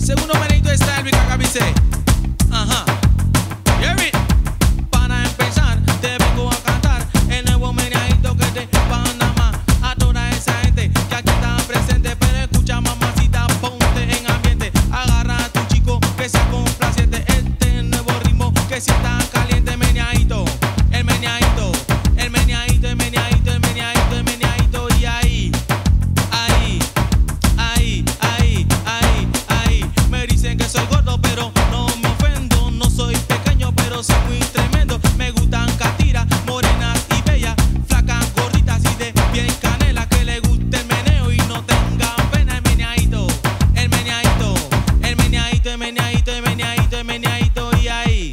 Segundo meneito de style, Rica Cabise. Ajá. Hear it. Para empezar, te vengo a cantar el nuevo meneadito que te Panamá. A toda esa gente que aquí está presente, pero escucha, mamacita, ponte en ambiente. Agarra a tu chico que sea complaciente. Este nuevo ritmo que si está caliente, meneadito. El meneadito, el meneadito, el meneadito, el meneadito, el meneadito. Y ahí, ahí, ahí, ahí, ahí, ahí. Me dicen que soy gordo, pero no me ofendo. No soy pequeño, pero soy muy tremendo. Me gustan catiras, morenas y bellas, flacas, gorditas y de bien canela. Que le guste el meneo y no tengan pena. El meneadito, el meneadito, el meneadito, el meneadito, el meneadito, el meneadito. Y ahí,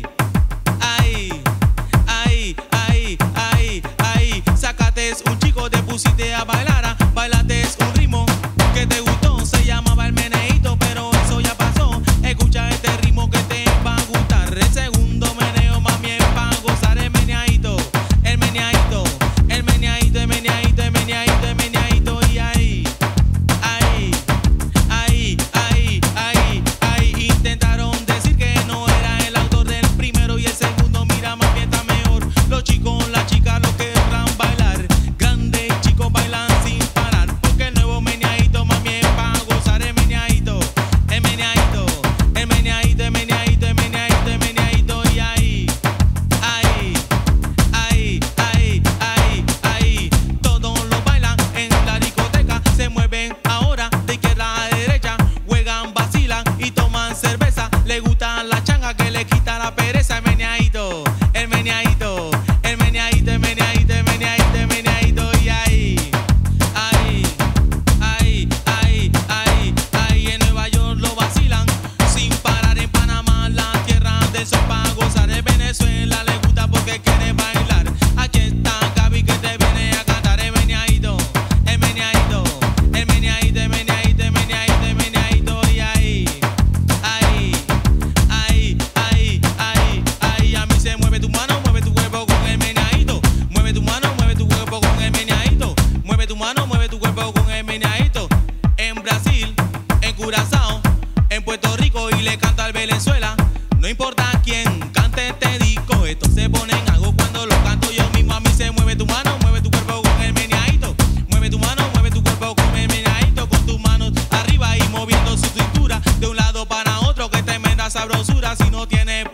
ahí, ahí, ahí, ahí, ahí. Sácate un chico, te pusiste a bailar, bailate un ritmo que te gustó. Se llamaba el meneíto, pero eso ya pasó. Escucha este ritmo que te va a gustar. El segundo meneo, mami, es para gozar. El meneadito, el meneadito, el meneadito, el meneadito, el meneadito, el meneadito. Y ahí, ahí, ahí, ahí, ahí, ahí. Intentaron decir que no era el autor del primero y el segundo. Mira, más bien está mejor. Los chicos, las chicas lo querrán bailar. Grandes chicos bailan sin parar. Porque el nuevo meneadito, mami, es para gozar. El meneadito, el meneadito, el meneadito, el meneadito, el meneadito, el meneadito. Y ahí, ahí, ahí, ahí, ahí, ahí. Todos lo bailan en la discoteca. Se mueven ahora de izquierda a derecha. Juegan, vacilan y toman cerveza. Le gustan la changa que le quita la pereza. El meneadito, el meneadito, el meneadito, el meneadito, el meneadito, el meneadito. Y ahí, ahí, ahí, ahí, ahí, ahí. En Nueva York lo vacilan sin parar. En Panamá, la tierra de sol para gozar. En Venezuela le gusta porque quiere bailar. Aquí está Gaby que te viene a cantar. El meneadito, el meneadito, el meneadito, el meneadito, el meneadito, el meneadito. Y ahí, ahí, ahí, ahí, ahí, ahí. A mí se mueve tu mano, mueve tu cuerpo con el meneadito. Mueve tu mano, mueve tu cuerpo con el meneadito. Mueve tu mano, mueve tu cuerpo con el meneadito. En Brasil, en Curazao, en Puerto Rico y le canta al Venezuela. No importa quién cante este disco, esto se pone en algo cuando lo canto yo mismo. A mí se mueve tu mano, mueve tu cuerpo con el meneadito. Mueve tu mano, mueve tu cuerpo con el meneadito. Con tus manos arriba y moviendo su cintura de un lado para otro. Que tremenda sabrosura si no tiene